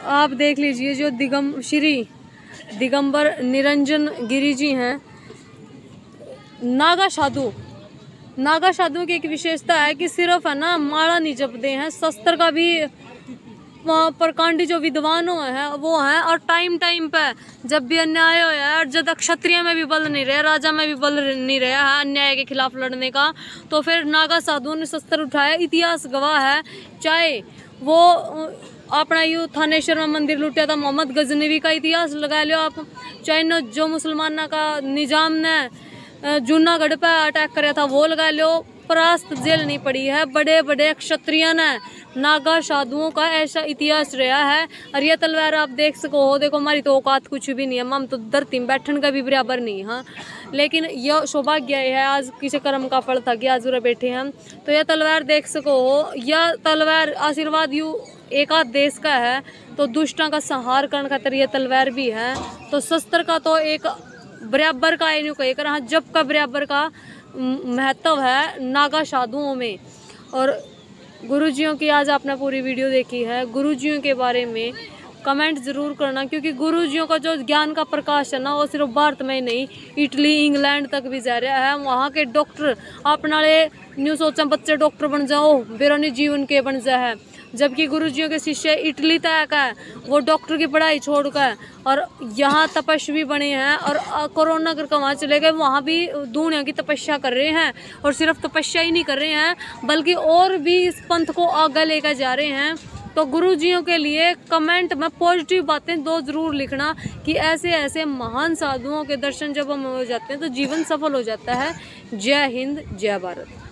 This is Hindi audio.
आप देख लीजिए जो श्री दिगंबर निरंजन गिरी जी हैं, नागा साधु की एक विशेषता है कि सिर्फ है ना माला नहीं जपते हैं, शस्त्र का भी प्रकांडी जो विद्वान हैं वो हैं। और टाइम पे जब भी अन्याय होया है और जब क्षत्रिय में भी बल नहीं रहा, राजा में भी बल नहीं रहा है अन्याय के खिलाफ लड़ने का, तो फिर नागा साधुओं ने शस्त्र उठाया। इतिहास गवाह है, चाहे वो अपना यू थानेश्वर में मंदिर लूटा था मोहम्मद गजनवी का इतिहास लगा लो आप, चाहे जो मुसलमाना का निजाम ने जूनागढ़ पे अटैक कराया था वो लगा लो, परास्त जेल नहीं पड़ी है। बड़े बड़े क्षत्रिय ने नागा साधुओं का ऐसा इतिहास रहा है। और ये तलवार आप देख सको हो, देखो हमारी तो औकात कुछ भी नहीं है, हम तो धरती में बैठने का भी बराबर नहीं। हाँ, लेकिन यह सौभाग्य है आज किसी कर्म का फल था कि आज उरे बैठे हैं। तो यह तलवार देख सको हो, यह तलवार आशीर्वाद यू एक आध देश का है, तो दुष्टों का संहार करने खातिर यह तलवार भी है। तो शस्त्र का तो एक बराबर का यूँ कहकर हाँ जब का बराबर का महत्व है नागा साधुओं में। और गुरुजियों की आज आपने पूरी वीडियो देखी है, गुरुजियों के बारे में कमेंट ज़रूर करना, क्योंकि गुरुजियों का जो ज्ञान का प्रकाश है ना वो सिर्फ भारत में ही नहीं, इटली इंग्लैंड तक भी जा रहा है। वहाँ के डॉक्टर अपना न्यू सोचा बच्चे डॉक्टर बन जाओ, मेरा नहीं जीवन के बन जा है, जबकि गुरुजियों के शिष्य इटली तक है वो डॉक्टर की पढ़ाई छोड़कर और यहाँ तपस्वी बने हैं। और कोरोना करके वहाँ चले गए, वहाँ भी दुनिया की तपस्या कर रहे हैं। और सिर्फ तपस्या ही नहीं कर रहे हैं बल्कि और भी इस पंथ को आगे लेकर जा रहे हैं। तो गुरुजियों के लिए कमेंट में पॉजिटिव बातें दो ज़रूर लिखना कि ऐसे ऐसे महान साधुओं के दर्शन जब हम हो जाते हैं तो जीवन सफल हो जाता है। जय हिंद, जय भारत।